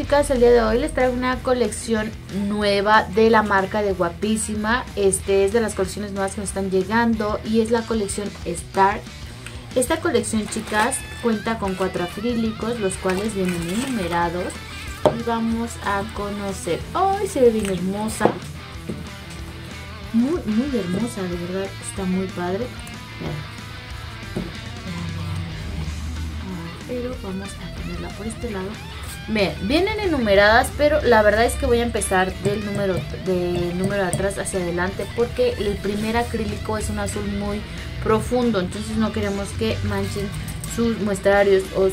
chicas, el día de hoy les traigo una colección nueva de la marca de Guapísima. Este es de las colecciones nuevas que nos están llegando y es la colección Star. Esta colección, chicas, cuenta con 4 acrílicos, los cuales vienen enumerados y vamos a conocer. ¡Ay! Se ve bien hermosa, muy hermosa, de verdad, está muy padre. Pero vamos a ponerla por este lado. Vienen enumeradas, pero la verdad es que voy a empezar del número de atrás hacia adelante, porque el primer acrílico es un azul muy profundo, entonces no queremos que manchen sus muestrarios o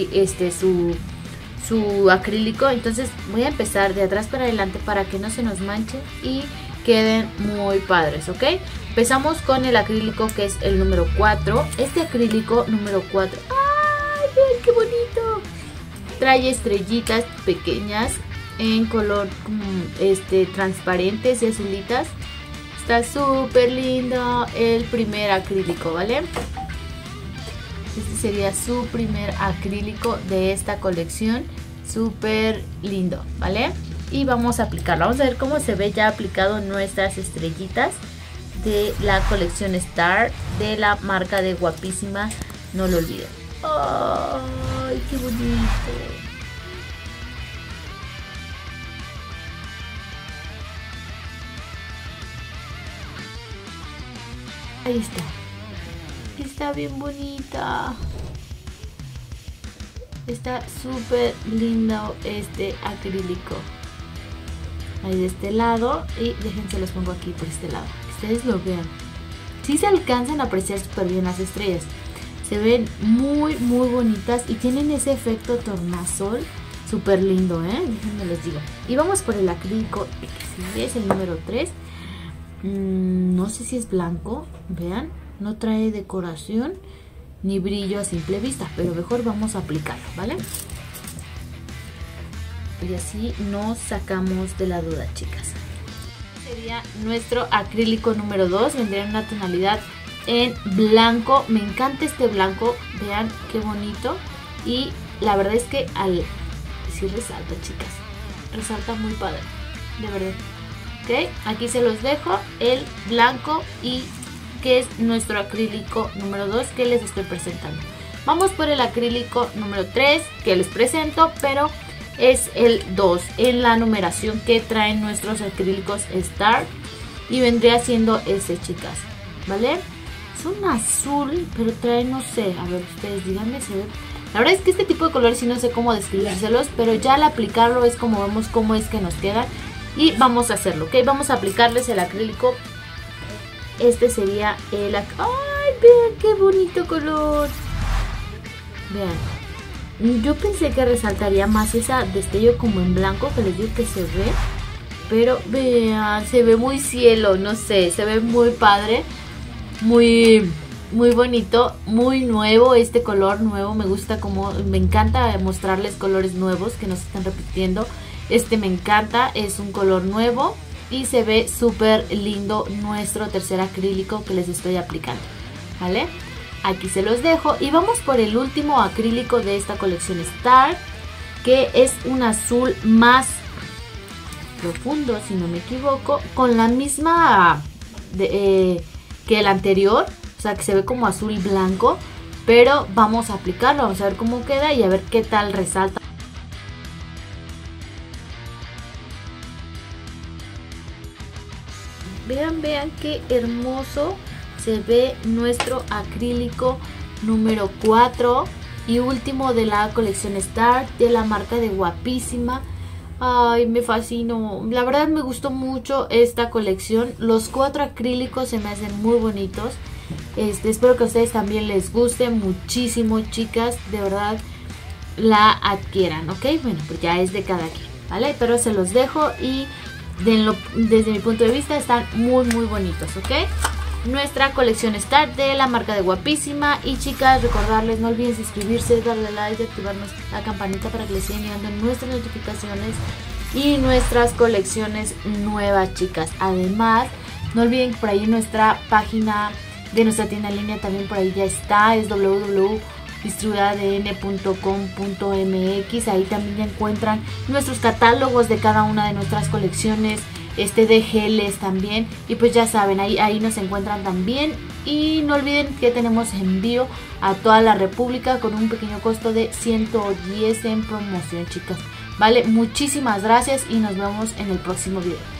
su acrílico. Entonces voy a empezar de atrás para adelante para que no se nos manche y queden muy padres, ¿ok? Empezamos con el acrílico que es el número 4. Este acrílico número 4, ¡ay, vean qué bonito! Trae estrellitas pequeñas en color transparentes y azulitas. Está súper lindo el primer acrílico, ¿vale? Este sería su primer acrílico de esta colección. Súper lindo, ¿vale? Y vamos a aplicarlo. Vamos a ver cómo se ve ya aplicado nuestras estrellitas de la colección Star de la marca de Guapísima. No lo olviden. ¡Ay, qué bonito! Ahí está. Está bien bonita. Está súper lindo este acrílico. Ahí de este lado. Y déjense los pongo aquí por este lado. Que ustedes lo vean. Sí se alcanzan a apreciar súper bien las estrellas. Se ven muy bonitas y tienen ese efecto tornasol súper lindo, déjenme les digo. Y vamos por el acrílico, que es el número 3. No sé si es blanco, vean, no trae decoración ni brillo a simple vista, pero mejor vamos a aplicarlo, ¿vale? Y así nos sacamos de la duda, chicas. Sería nuestro acrílico número 2, vendría en una tonalidad en blanco. Me encanta este blanco, vean qué bonito. Y la verdad es que sí resalta, chicas, resalta muy padre, de verdad. Ok, aquí se los dejo el blanco y que es nuestro acrílico número 2 que les estoy presentando. Vamos por el acrílico número 3 que les presento, pero es el 2 en la numeración que traen nuestros acrílicos Star y vendría siendo ese, chicas, ¿vale? Es un azul, pero trae, no sé, a ver, ustedes díganme si ven. La verdad es que este tipo de colores sí no sé cómo describírselos, pero ya al aplicarlo es como vemos cómo es que nos queda. Y vamos a hacerlo, ¿ok? Vamos a aplicarles el acrílico. Este sería el... ¡Ay, vean qué bonito color! Vean. Yo pensé que resaltaría más esa destello como en blanco, que les digo que se ve. Pero vean, se ve muy cielo, no sé, se ve muy padre. Muy bonito, muy nuevo este color nuevo. Me gusta como, me encanta mostrarles colores nuevos que no se están repitiendo. Este me encanta, es un color nuevo y se ve súper lindo nuestro tercer acrílico que les estoy aplicando, ¿vale? Aquí se los dejo y vamos por el último acrílico de esta colección Star, que es un azul más profundo, si no me equivoco, con la misma que el anterior, o sea que se ve como azul blanco, pero vamos a aplicarlo, vamos a ver cómo queda y a ver qué tal resalta. Vean qué hermoso se ve nuestro acrílico número 4 y último de la colección Star de la marca de Guapísima. Ay, me fascinó, la verdad me gustó mucho esta colección. Los 4 acrílicos se me hacen muy bonitos. Espero que a ustedes también les guste muchísimo, chicas, de verdad la adquieran, ¿ok? Bueno, pues ya es de cada quien, ¿vale? Pero se los dejo y desde mi punto de vista están muy bonitos, ¿ok? Nuestra colección Star de la marca de Guapísima. Y chicas, recordarles, no olviden suscribirse, darle like y activar la campanita para que les sigan llegando nuestras notificaciones y nuestras colecciones nuevas, chicas. Además, no olviden que por ahí nuestra página de nuestra tienda en línea también por ahí ya está, es www distribuidoradn.com.mx. Ahí también ya encuentran nuestros catálogos de cada una de nuestras colecciones, de geles también. Y pues ya saben, ahí nos encuentran también. Y no olviden que tenemos envío a toda la República con un pequeño costo de 110 en promoción, chicas. Vale, muchísimas gracias y nos vemos en el próximo video.